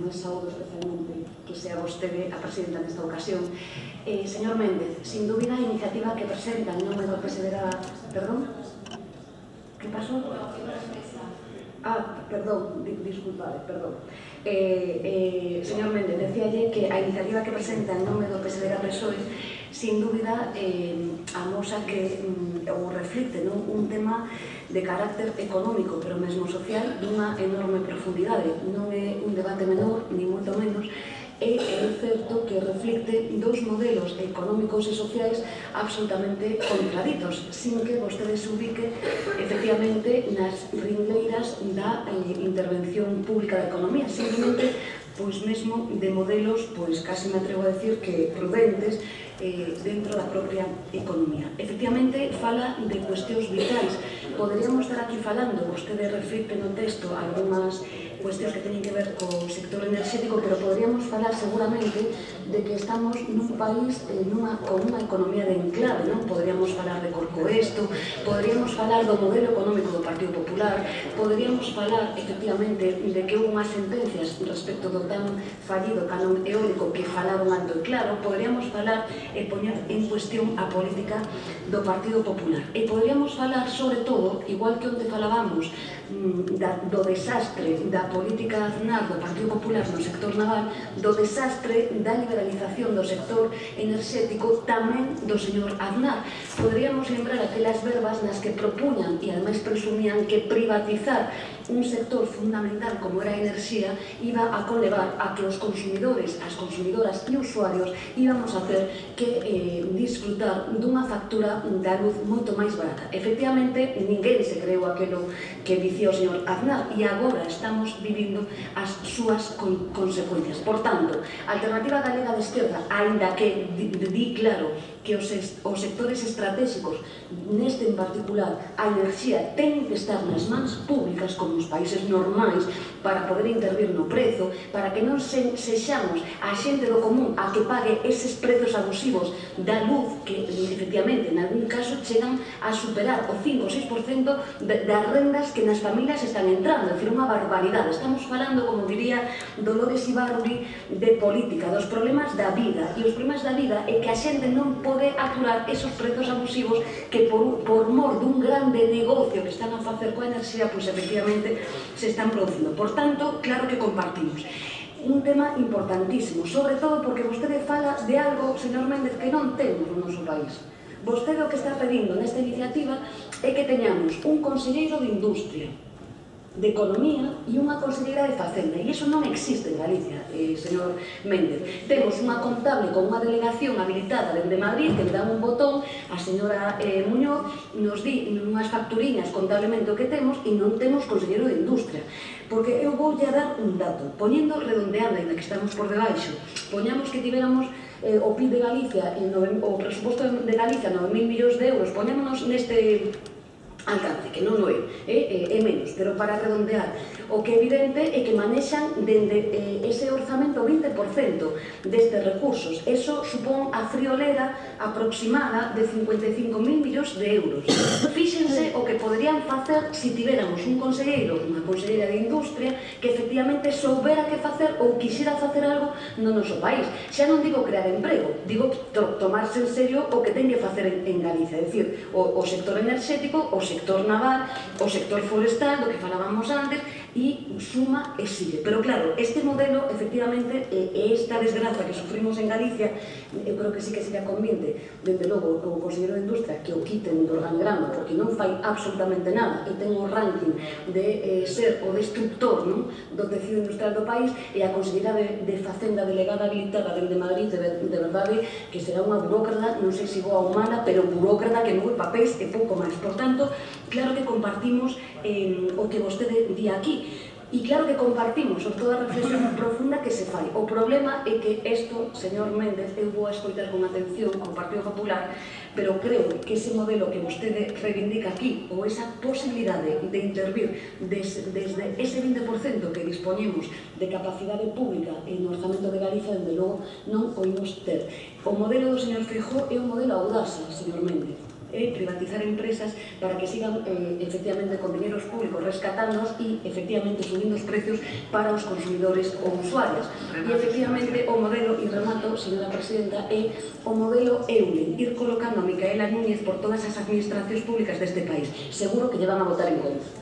ademais saúdo especialmente que sea vostede a presidenta nesta ocasión. Señor Méndez, sin dúbida a iniciativa que presenta en nome do PSDG... Perdón? Que pasou? Perdón, disculpade, perdón. Señor Méndez, decíalle que a iniciativa que presenta en nome do PSDG-PSOE sin dúbida amosa que ou reflicte un tema de carácter económico, pero mesmo social, dunha enorme profundidade. Non é un debate menor, ni moito menos, é certo que reflicte dous modelos económicos e sociais absolutamente contraditos, sin que vostede se ubique efectivamente nas ringleiras da intervención pública da economía, simplemente pois mesmo de modelos, pois casi me atrevo a decir que prudentes dentro da propia economía. Efectivamente, fala de cuestións vitais. Poderíamos estar aquí falando, vostede reflicte no texto algunhas cuestións que teñen que ver co sector enerxético, pero poderíamos falar seguramente de que estamos nun país con unha economía de enclave, non? Poderíamos falar de Corcoesto, poderíamos falar do modelo económico do Partido Popular, poderíamos falar, efectivamente, de que houve unhas sentencias respecto do tan fallido canon eólico que falaron alto e claro, poderíamos falar e poñer en cuestión a política do Partido Popular. E poderíamos falar, sobre todo, igual que onde falábamos do desastre da política Aznar do Partido Popular no sector naval, do desastre da liberalización do sector enerxético tamén do señor Aznar. Poderíamos lembrar aquelas verbas nas que propuñan e ademais presumían que privatizar un sector fundamental como era a enerxía iba a conlevar a que os consumidores, as consumidoras e usuarios íbamos a ter que disfrutar dunha factura da luz moito máis barata. Efectivamente, ninguén se creou aquilo que dicía o señor Aznar e agora estamos vivindo as súas consecuencias. Por tanto, a Alternativa Galega de Esquerda, aínda que di claro que os sectores estratégicos, neste en particular, a enerxía ten que estar nas mans públicas como os países normais para poder intervir no prezo, para que non sexamos a xente do común a que pague eses prezos abusivos da luz que, efectivamente, en algún caso chegan a superar o 5 ou 6% das rendas que nas familias están entrando. É dicir, unha barbaridade. Estamos falando, como diría Dolores Ibarruri, de política, dos problemas da vida. E os problemas da vida é que a xente non pode aturar esos prezos abusivos que por mor dun grande negocio que están a facer coa enerxía, pois efectivamente se están producindo. Por tanto, claro que compartimos. Un tema importantísimo, sobre todo porque vostede fala de algo, señor Méndez, que non temos no noso país. Vostede o que está pedindo nesta iniciativa é que teñamos un conselleiro de Industria, de Economía e unha conselleira de Facenda, e iso non existe en Galicia, señor Méndez. Temos unha contable con unha delegación habilitada dende Madrid que le dan un botón, a señora Muñoz nos di unhas facturiñas contablemente o que temos e non temos conselleiro de Industria. Porque eu voulle a dar un dato, poñendo redondeando, ainda que estamos por debaixo, poñamos que tiveramos o PIB de Galicia, o presuposto de Galicia, 9.000 millóns de euros, poñémonos neste alcance, que non é menos, pero para redondear, o que é evidente é que manexan dende ese orzamento o 20% destes recursos. Eso supón a friolera aproximada de 55.000 millóns de euros. Fíxense o que poderían facer se tiveramos un conselleiro, unha conselleira de Industria, que efectivamente soubera que facer ou quixera facer algo no noso país. Xa non digo crear emprego, digo tomarse en serio o que ten que facer en Galicia, é dicir, o sector enerxético, o sector naval, o sector forestal, do que falábamos antes, e suma e sigue. Pero claro, este modelo, efectivamente, e esta desgraza que sufrimos en Galicia, eu creo que sí que sería conveniente, desde logo, o conselleiro de Industria, que o quiten do organigrama, porque non fai absolutamente nada, e ten o ranking de ser o destructor do tecido industrial do país, e a conselleira de Facenda delegada habilitada dende Madrid, de verdade, que será unha burócrata, non sei se boa ou mala, pero burócrata que move papéis e pouco máis. Por tanto, claro que compartimos o que vostede di aquí. E claro que compartimos toda a reflexión profunda que se fai. O problema é que isto, señor Méndez, eu vou a escoitar con atención ao Partido Popular, pero creo que ese modelo que vostede reivindica aquí, ou esa posibilidade de intervir desde ese 20% que dispoñemos de capacidade pública no orzamento de Galicia, dende logo non o imos ter. O modelo do señor Feijóo é un modelo audaz, señor Méndez. privatizar empresas para que sigan efectivamente con dineros públicos rescatándonos e efectivamente subindo os precios para os consumidores ou usuarios. E efectivamente o modelo, e remato, señora presidenta, é o modelo Eulen, ir colocando a Micaela Núñez por todas as administracións públicas deste país. Seguro que lle van a votar en contra.